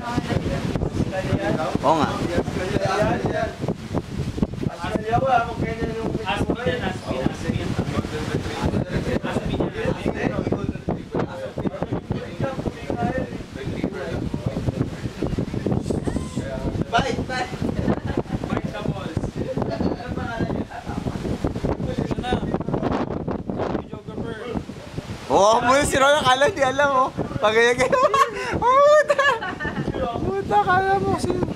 Oo nga. Oo, muna si Ron, akala di alam mo. Pagayagay mo. Puta! Puta, akala mo.